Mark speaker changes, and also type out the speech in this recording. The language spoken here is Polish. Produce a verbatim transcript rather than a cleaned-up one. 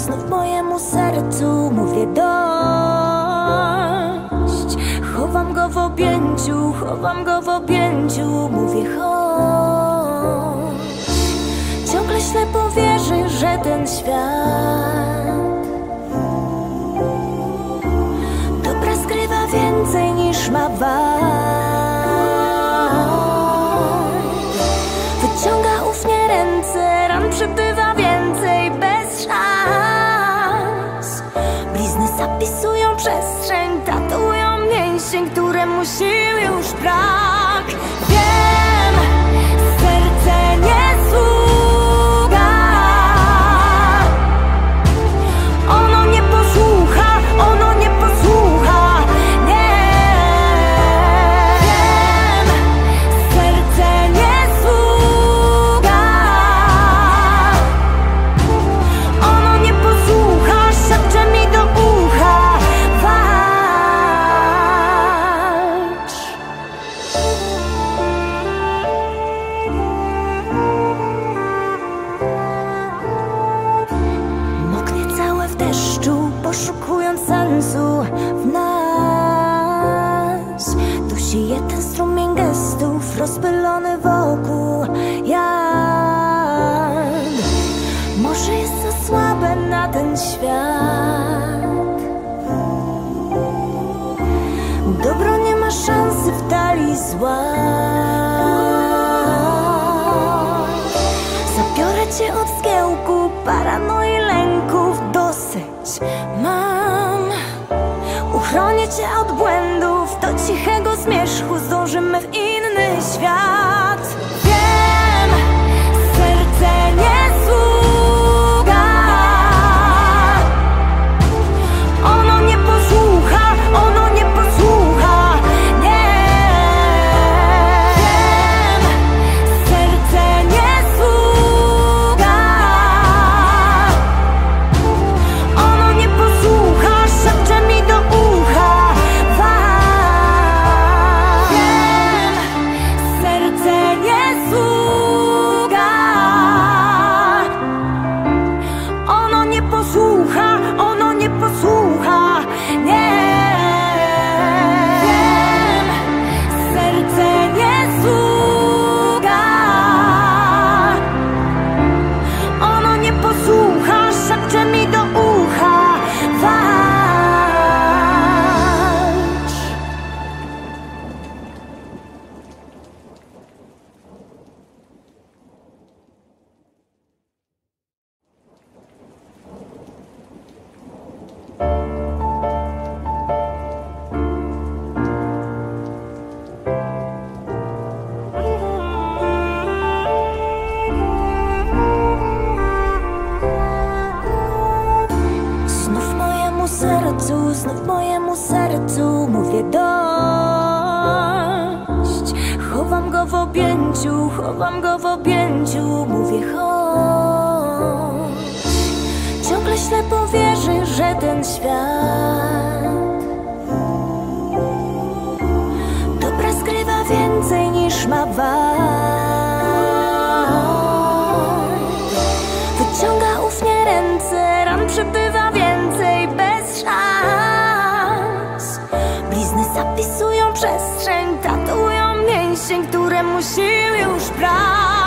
Speaker 1: znów mojemu sercu mówię dość. Chowam go w objęciu, chowam go w objęciu, mówię chodź. Ciągle ślepo wierzy, że ten świat dobra skrywa więcej niż ma wad. Wyciąga ufnie ręce, ran przybywa więcej bez szans. Blizny zapisują przestrzeń, tatują mięsień, któremu sił już brak. Wiem, serce nie sługa, ono nie posłucha, ono nie posłucha, nie. Wiem, serce nie sługa, ono nie posłucha, szepcze mi do ucha, walcz. Moknie całe w deszczu, poszukując sensu w nas. Dusi je ten strumień gestów, rozpylony wokół jad. Może jest za słabe na ten świat. Dobro nie ma szansy w dali zła. Zabiorę cię od zgiełku, paranoi, lęków dosyć mam. Uchronię cię od błędów, do cichego zmierzchu zdążymy w inny świat. Wiem, serce nie sługa, ono nie posłucha, ono nie posłucha, nie. Wiem, serce nie sługa, ono nie posłucha, szepcze mi do ucha, walcz. Wiem, serce nie sługa, ono nie posłucha, ono nie posłucha, nie. Wiem, serce nie sługa, ono nie posłucha, szepcze mi do ucha, walcz. Znów mojemu sercu, znów mojemu sercu mówię dość. Chowam go w objęciu, chowam go w objęciu, mówię chodź. Ciągle ślepo wierzy, że ten świat dobra skrywa więcej niż ma wad. Wyciąga ufnie ręce, ran przybywa więcej bez szans. Blizny zapisują przestrzeń, tatują mięsień, któremu sił już brak.